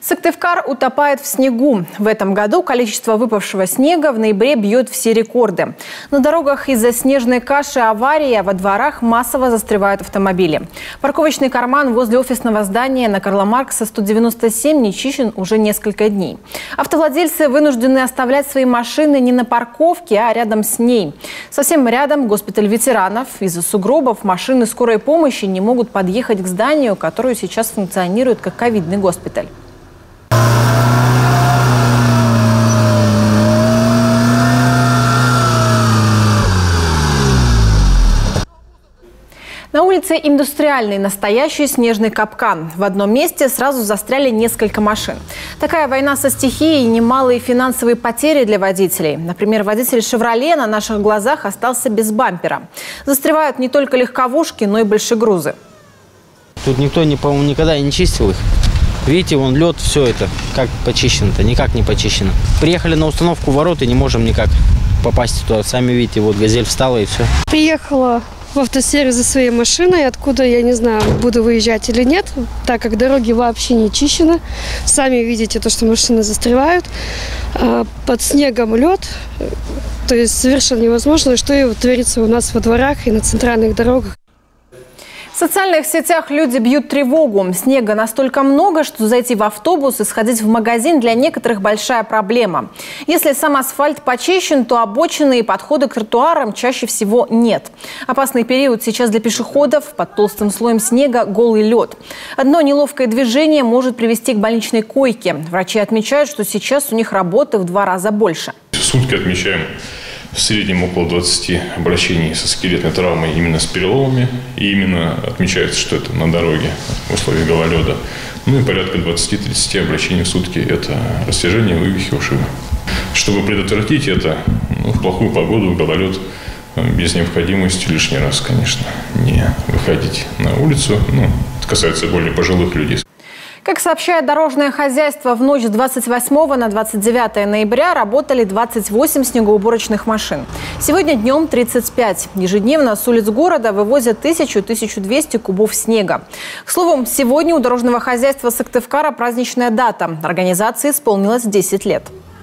Сыктывкар утопает в снегу. В этом году количество выпавшего снега в ноябре бьет все рекорды. На дорогах из-за снежной каши аварии, а во дворах массово застревают автомобили. Парковочный карман возле офисного здания на Карла Маркса 197 не чищен уже несколько дней. Автовладельцы вынуждены оставлять свои машины не на парковке, а рядом с ней. Совсем рядом госпиталь ветеранов. Из-за сугробов машины скорой помощи не могут подъехать к зданию, которое сейчас функционирует как ковидный госпиталь. На улице Индустриальной настоящий снежный капкан. В одном месте сразу застряли несколько машин. Такая война со стихией и немалые финансовые потери для водителей. Например, водитель «Шевроле» на наших глазах остался без бампера. Застревают не только легковушки, но и большегрузы. Тут никто, по-моему, никогда не чистил их. Видите, вон лед, все это. Как почищено-то? Никак не почищено. Приехали на установку ворот и не можем никак попасть туда. Сами видите, вот «Газель» встала и все. Приехала в автосервис за своей машиной, откуда, я не знаю, буду выезжать или нет, так как дороги вообще не чищены. Сами видите, то, что машины застревают. Под снегом лед, то есть совершенно невозможно, что и творится у нас во дворах и на центральных дорогах. В социальных сетях люди бьют тревогу. Снега настолько много, что зайти в автобус и сходить в магазин для некоторых большая проблема. Если сам асфальт почищен, то обочины и подходы к тротуарам чаще всего нет. Опасный период сейчас для пешеходов. Под толстым слоем снега голый лед. Одно неловкое движение может привести к больничной койке. Врачи отмечают, что сейчас у них работы в 2 раза больше. В сутки отмечаем в среднем около 20 обращений со скелетной травмой именно с переломами. И именно отмечается, что это на дороге в условиях гололеда. Ну и порядка 20-30 обращений в сутки – это растяжение, вывихи ушиба. Чтобы предотвратить это, в плохую погоду, гололед, без необходимости лишний раз, конечно, не выходить на улицу. Это касается более пожилых людей. Как сообщает Дорожное хозяйство, в ночь с 28 на 29 ноября работали 28 снегоуборочных машин. Сегодня днем 35. Ежедневно с улиц города вывозят 1000-1200 кубов снега. К слову, сегодня у Дорожного хозяйства Сыктывкара праздничная дата. Организации исполнилось 10 лет.